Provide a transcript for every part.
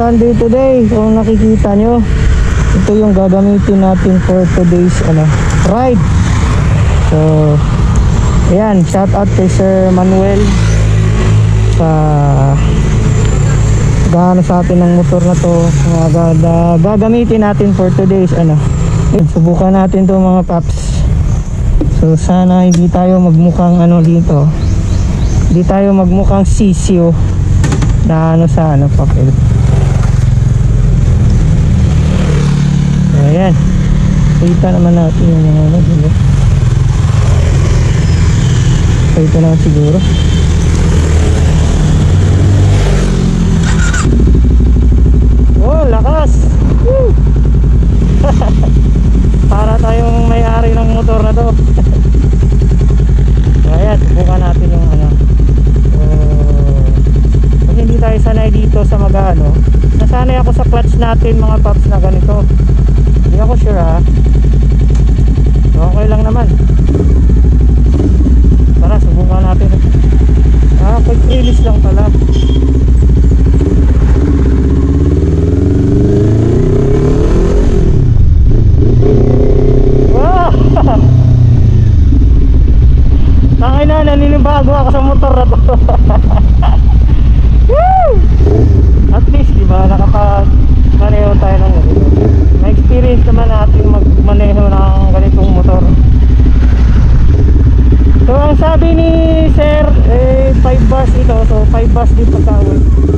Sunday today. Kung nakikita nyo, ito yung gagamitin natin for today's ride. So ayan, shout out kay Sir Manuel sa sa atin ng motor na to. Gagamitin natin for today's subukan natin to mga paps. So sana hindi tayo magmukhang dito, hindi tayo magmukhang sisyo na sa papel. So ayan, kita naman natin yung mga dito. So ito na siguro. Oh, lakas! Woo! Para tayong may-ari ng motor na to. So ayan, subukan natin yung kasi hindi tayo sanay dito sa nasanay ako sa clutch natin mga paps na ganito. Hindi ako sure so, okay lang naman. Tara, subukan natin. Quick release lang pala. Tangay na, naninibago ako sa motor na to. At least diba, nakapag-maneho tayo ng ganito. May experience naman natin magmaneho ng ganitong motor. So ang sabi ni Sir 5 bars ito. So 5 bars din pagkawin.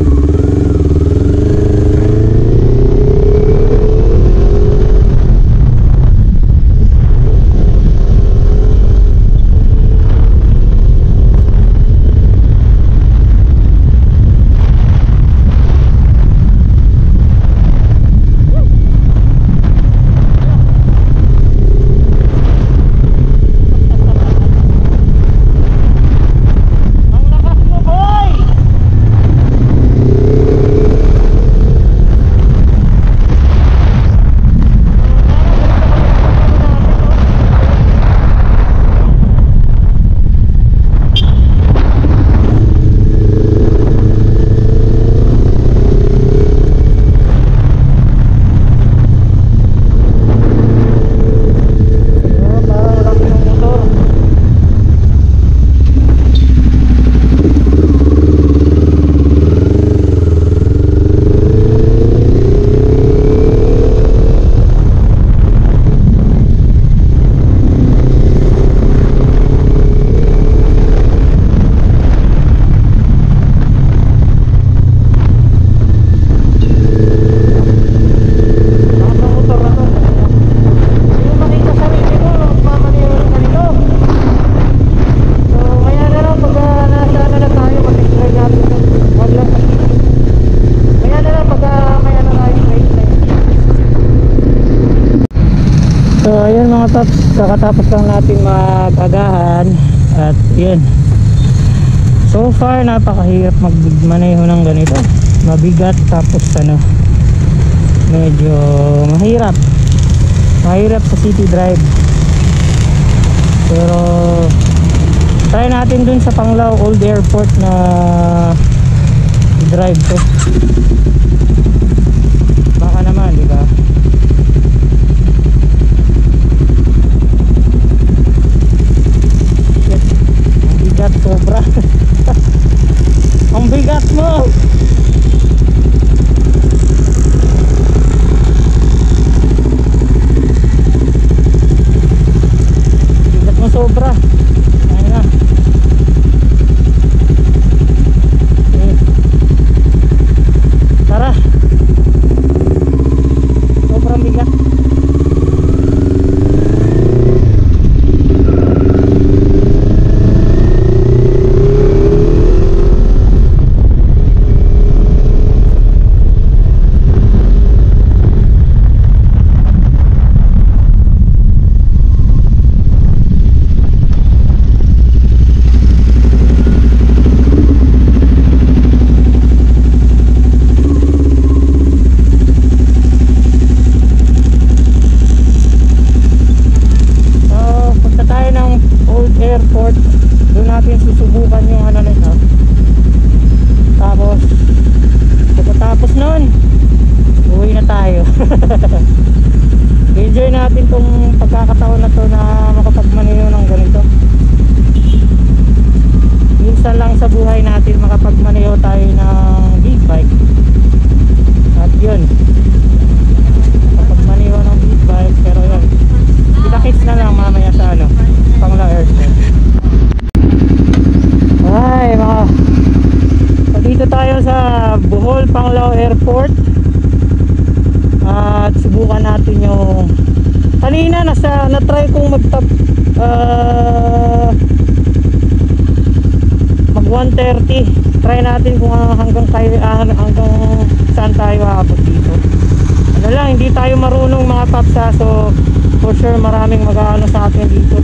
Kakatapos lang natin mag-agahan. At yun, so far napakahirap magmaneho ng ganito. Mabigat, tapos medyo mahirap sa city drive. Pero try natin dun sa Panglao Old Airport na drive to. Baka naman, diba? Sobra. Ang bigat mo. Bigat mo sobra. Ayun na. Okay. Tara. Enjoy natin tong pagkakataon na to na makapagmaneho ng ganito. Minsan lang sa buhay natin makapagmaneho tayo ng big bike. At yun, makapagmaneho ng big bike. Pero yun, kita-kits na lang mamaya sa ano, Panglao Airport. Ay mga, so dito tayo sa Bohol Panglao Airport. At subukan natin yung kanina na-try kong mag 130. Try natin kung hanggang saan tayo aabot dito. Ano lang, hindi tayo marunong mga paps ha, so for sure maraming mag-aano sa atin dito.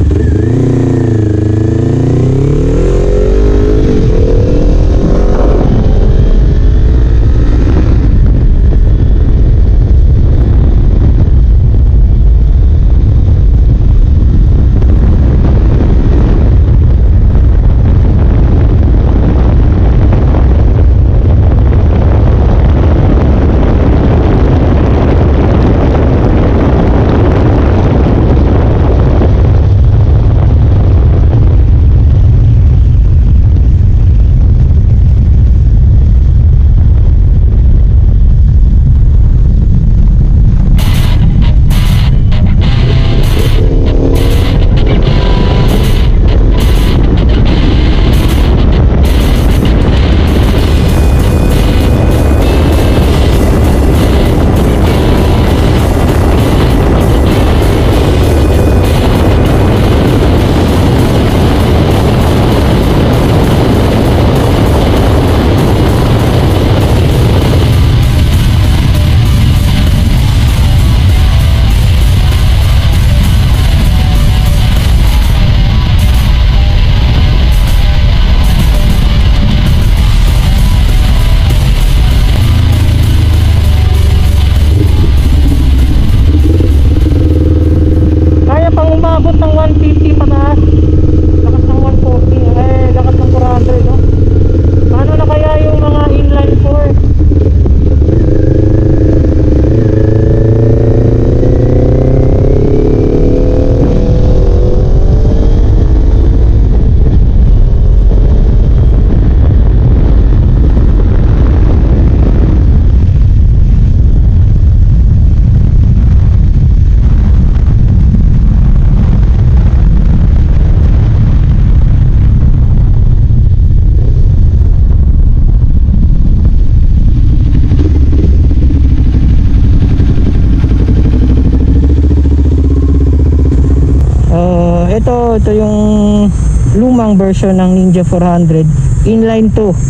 Ito yung lumang version ng Ninja 400 inline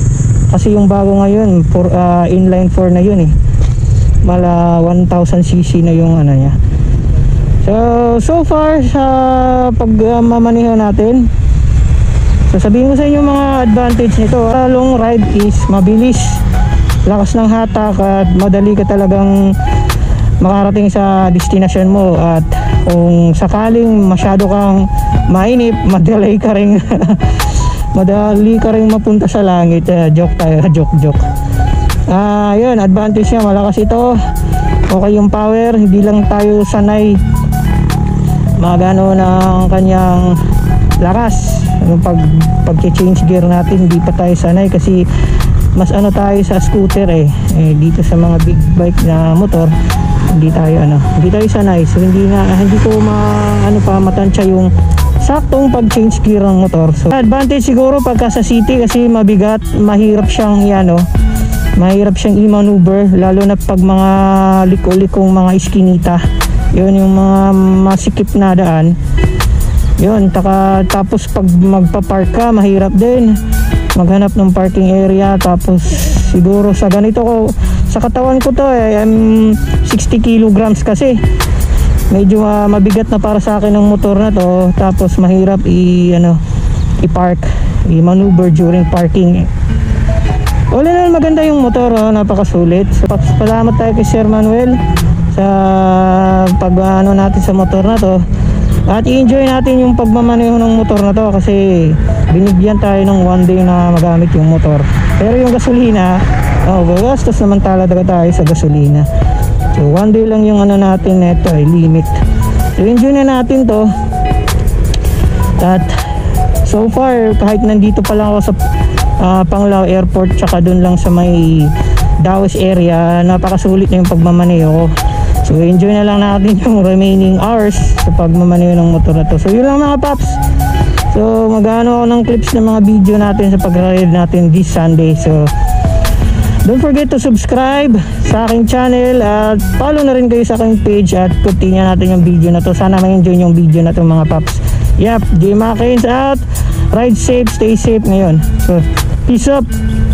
2, kasi yung bago ngayon inline 4 na yun mala 1000cc na yung ano niya. So far sa pagmamaneho natin, sasabihin ko sa inyo mga advantage nito. Long ride is mabilis, lakas ng hatak, at madali ka talagang makarating sa destination mo. At kung sakaling masyado kang mainip, madali ka ring mapunta sa langit. Joke tayo, joke. Yun, advantage niya, malakas ito. Okay yung power, hindi lang tayo sanay magano ng kanyang lakas. Yung pag-change gear natin, hindi pa tayo sanay kasi mas ano tayo sa scooter dito sa mga big bike na motor, hindi tayo sanay. So hindi ko matansya yung saktong pag-change gear ng motor. So advantage siguro pagka sa city, kasi mabigat, mahirap siyang i-maneuver, lalo na pag mga liko-likong mga iskinita. Yun yung mga masikip na daan. Yun, tapos pag magpa-park ka, mahirap din maghanap ng parking area. Tapos siguro sa ganito ko, sa katawan ko to I'm 60 kilograms kasi medyo mabigat na para sa akin ng motor na to. Tapos mahirap i-park, i-maneuver during parking. All in all, maganda yung motor, napakasulit. So, salamat tayo kay Sir Manuel sa pag-ano natin sa motor na to. At i-enjoy natin yung pagmamaneho ng motor na to, kasi binigyan tayo ng one day na magamit yung motor. Pero yung gasolina, gastos naman talaga tayo sa gasolina. So 1 day lang yung ano natin neto limit. So enjoy na natin to. At so far kahit nandito pa lang ako sa Panglao Airport tsaka dun lang sa may Daos area, napakasulit na yung pagmamaneho ko. So enjoy na lang natin yung remaining hours sa pagmamaneho ng motor na to. So yun lang mga paps. So mag-ano ako ng clips ng mga video natin sa pag-ride natin this Sunday. So don't forget to subscribe sa aking channel at follow na rin kayo sa aking page at continue natin yung video na to. Sana ma-enjoy yung video na to mga paps. Yep, J Mackins out. Ride safe, stay safe ngayon. So peace up.